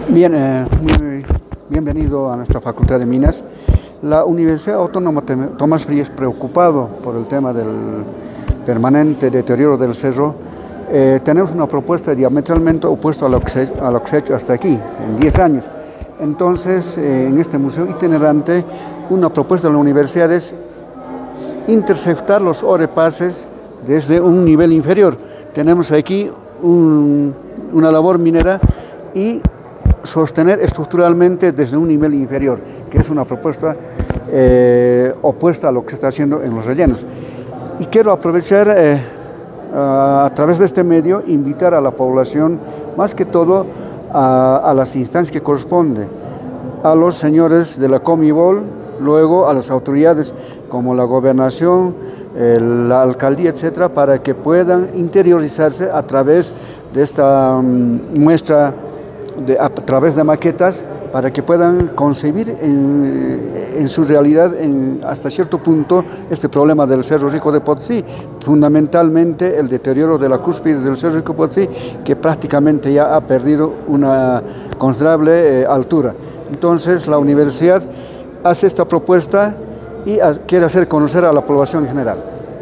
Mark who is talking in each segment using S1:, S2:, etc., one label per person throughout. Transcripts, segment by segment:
S1: Bien, muy bienvenido a nuestra Facultad de Minas. La Universidad Autónoma Tomás Frías, preocupado por el tema del permanente deterioro del cerro, tenemos una propuesta diametralmente opuesta a lo que se ha hecho hasta aquí, en 10 años. Entonces, en este museo itinerante, una propuesta de la universidad es interceptar los orepases desde un nivel inferior. Tenemos aquí una labor minera y sostener estructuralmente desde un nivel inferior, que es una propuesta opuesta a lo que se está haciendo en los rellenos. Y quiero aprovechar a través de este medio, invitar a la población, más que todo a las instancias que corresponden, a los señores de la Comibol, luego a las autoridades como la gobernación, la alcaldía, etcétera, para que puedan interiorizarse a través de esta muestra, a través de maquetas, para que puedan concebir en su realidad, hasta cierto punto, este problema del Cerro Rico de Potosí, fundamentalmente el deterioro de la cúspide del Cerro Rico de Potosí, que prácticamente ya ha perdido una considerable altura. Entonces, la universidad hace esta propuesta y quiere hacer conocer a la población en general.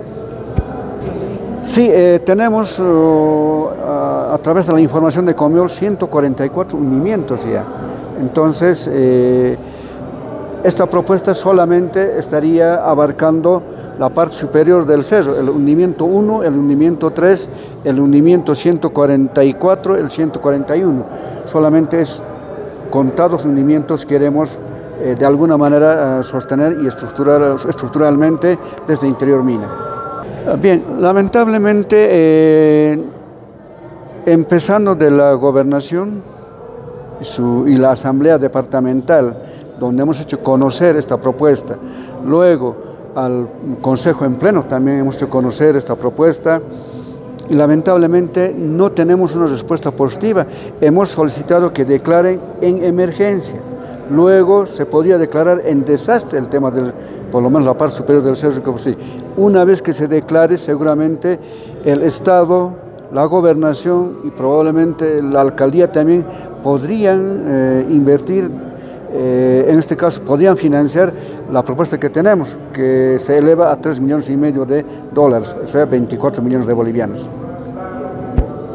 S1: Sí, tenemos a través de la información de Comiol 144 hundimientos ya. Entonces, esta propuesta solamente estaría abarcando la parte superior del cerro, el hundimiento 1, el hundimiento 3, el hundimiento 144, el 141. Solamente es contados hundimientos queremos de alguna manera sostener y estructuralmente desde interior mina. Bien, lamentablemente, empezando de la gobernación y la asamblea departamental, donde hemos hecho conocer esta propuesta, luego al Consejo en pleno también hemos hecho conocer esta propuesta, y lamentablemente no tenemos una respuesta positiva. Hemos solicitado que declaren en emergencia. Luego se podría declarar en desastre el tema por lo menos la parte superior del Cerro Rico de Potosí. Una vez que se declare, seguramente el Estado, la gobernación y probablemente la alcaldía también podrían invertir, en este caso podrían financiar la propuesta que tenemos, que se eleva a $3,5 millones de dólares, o sea, 24 millones de bolivianos.